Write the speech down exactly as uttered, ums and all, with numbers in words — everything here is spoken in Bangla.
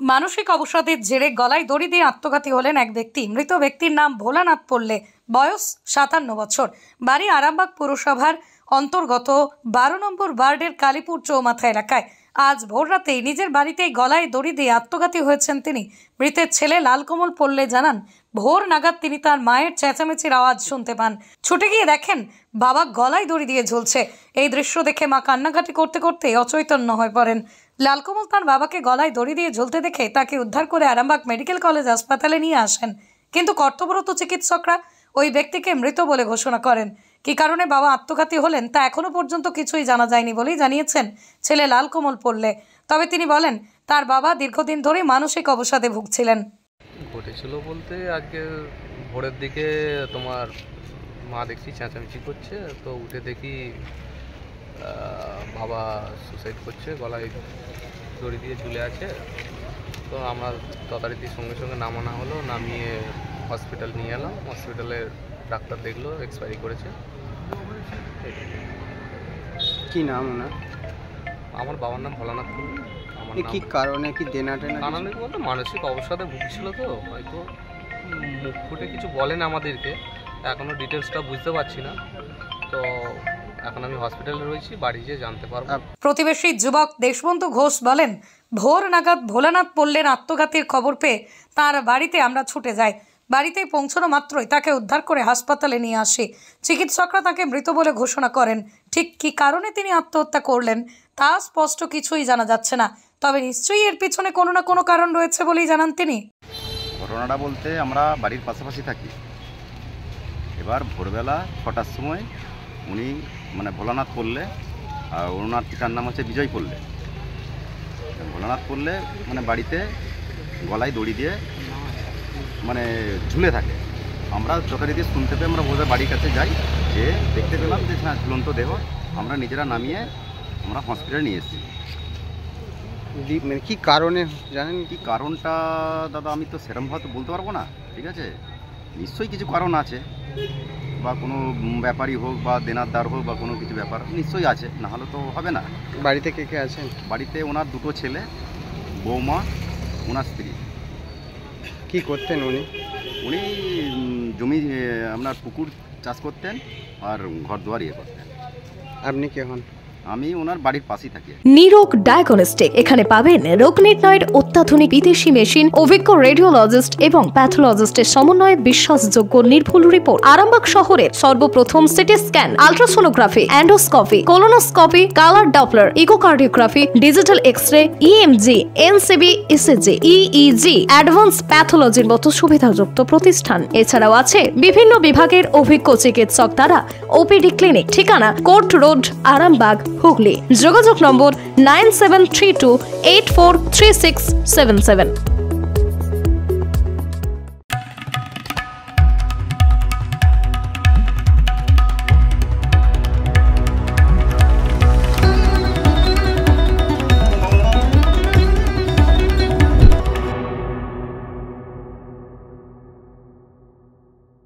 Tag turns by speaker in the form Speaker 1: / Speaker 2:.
Speaker 1: মানসিক অবসাদের জেরে গলায় দড়ি দিয়ে আত্মঘাতী হলেন এক ব্যক্তি। মৃত ব্যক্তির নাম ভোলানাথ পল্লে, বয়স সাতান্ন বছর, বাড়ি আরামবাগ পুরসভার অন্তর্গত বারো নম্বর ওয়ার্ডের কালীপুর চৌমাথা এলাকায়। আজ ভোররাতেই নিজের বাড়িতেই গলায় দড়ি দিয়ে আত্মঘাতী হয়েছেন তিনি। মৃতের ছেলে লালকমল পল্লে জানান, ভোর নাগাদ তিনি তার মায়ের চেঁচামেচির আওয়াজ শুনতে পান। ছুটে গিয়ে দেখেন বাবা গলায় দড়ি দিয়ে ঝুলছে। এই দৃশ্য দেখে মা কান্নাকাটি করতে করতে অচৈতন্য হয়ে পড়েন। লালকমল তার বাবাকে গলায় দড়ি দিয়ে ঝুলতে দেখে তাকে উদ্ধার করে আরামবাগ মেডিকেল কলেজ হাসপাতালে নিয়ে আসেন, কিন্তু কর্তব্যরত চিকিৎসকরা ওই ব্যক্তিকে মৃত বলে ঘোষণা করেন। কী কারণে বাবা আত্মঘাতী হলেন তা এখনো পর্যন্ত কিছুই জানা যায়নি বলেই জানিয়েছেন ছেলে লালকমল পল্লে। তবে তিনি বলেন, তার বাবা দীর্ঘদিন ধরে মানসিক অবসাদে ভুগছিলেন।
Speaker 2: ঘটেছিল বলতে আজকে ভোরের দিকে তোমার মা দেখছি চেঁচামেচি করছে, তো উঠে দেখি বাবা সুসাইড করছে, গলায় দড়ি দিয়ে ঝুলে আছে। তো আমরা তদারকির সঙ্গে সঙ্গে নামানো হলো, নামিয়ে হসপিটাল নিয়ে এলাম। হসপিটালের ডাক্তার দেখলো এক্সপায়ারি করেছে।
Speaker 3: কি নাম ওনার?
Speaker 2: আমার বাবার নাম ভোলানাথ পল্লে। আমার
Speaker 3: কি কারণে কি দেনা টেনা?
Speaker 2: কারণে বলতে মানসিক অবসাদে ভুগছিল, তো হয়তো মুখ ফুটে কিছু বলেন আমাদেরকে, এখনো ডিটেলসটা বুঝতে পারছি না। তো এখন আমি হসপিটালে রয়েছি, বাড়ি যেয়ে জানতে পারবো।
Speaker 1: প্রতিবেশী যুবক দেশবন্ধু ঘোষ বলেন, ভোর নাগাদ ভোলানাথ পল্লের আত্মঘাতীর খবর পেয়ে তার বাড়িতে আমরা ছুটে যাই। বাড়িতে পৌঁছানো মাত্রই তাকে উদ্ধার করে হাসপাতালে নিয়ে আসি। চিকিৎসকরা তাকে মৃত বলে ঘোষণা করেন। ঠিক কী কারণে তিনি আত্মহত্যা করলেন তা স্পষ্ট কিছুই জানা যাচ্ছে না, তবে নিশ্চয়ই এর পিছনে কোনো না কোনো কারণ রয়েছে বলেই জানান তিনি।
Speaker 4: ঘটনাটা বলতে আমরা বাড়ির পাশাপাশি থাকি। এবার ভোরবেলা ছটার সময় উনি মানে ভোলানাথ পল্লে, আর ওনার পিতার নাম হচ্ছে বিজয় পল্লে। ভোলানাথ পল্লে মানে বাড়িতে গলায় দড়ি দিয়ে মানে ঝুলে থাকে। আমরা চোখের দিয়ে শুনতে পেয়ে আমরা বোধহয় বাড়ির কাছে যাই, যে দেখতে পেলাম যে হ্যাঁ ঝুলন্ত দেহ। আমরা নিজেরা নামিয়ে আমরা হসপিটালে নিয়ে এসেছি।
Speaker 3: মানে কী কারণে জানেন?
Speaker 4: কি কারণটা দাদা আমি তো সেরকমভাবে বলতে পারবো না, ঠিক আছে? নিশ্চয়ই কিছু কারণ আছে, বা কোনো ব্যাপারই হোক বা দেনারদার হোক বা কোনো কিছু ব্যাপার নিশ্চয়ই আছে, না হলে তো হবে না।
Speaker 3: বাড়িতে কে কে আছেন?
Speaker 4: বাড়িতে ওনার দুটো ছেলে, বৌমা, ওনার স্ত্রী।
Speaker 3: কি করতেন উনি?
Speaker 4: উনি জমি আপনার পুকুর চাষ করতেন আর ঘর দুয়ার ইয়ে করতেন।
Speaker 3: আপনি কে হন?
Speaker 4: আমি ওনার বাড়ির পাশেই থাকি।
Speaker 5: নিরোগ ডায়াগনস্টিক, এখানে পাবেন রোগ নির্ণয়ের অত্যাধুনিক বিদেশি মেশিন, অভিজ্ঞ রেডিওলজিস্ট এবং প্যাথোলজিস্টের সমন্বয়ে বিশ্বাসযোগ্য নির্ভুল রিপোর্ট। আরামবাগ শহরের সর্বপ্রথম CT scan, ultrasonography, endoscopy, colonoscopy, colour doppler, echocardiography, digital X-ray, EMG, NCV, ECG, EEG, advance প্যাথোলজির মতো সুবিধাযুক্ত প্রতিষ্ঠান। এছাড়াও আছে বিভিন্ন বিভাগের অভিজ্ঞ চিকিৎসক দ্বারা ওপিডি ক্লিনিক। ঠিকানা কোর্ট রোড, আরামবাগ, হুগলি। যোগাযোগ number nine seven three two eight four three six seven seven.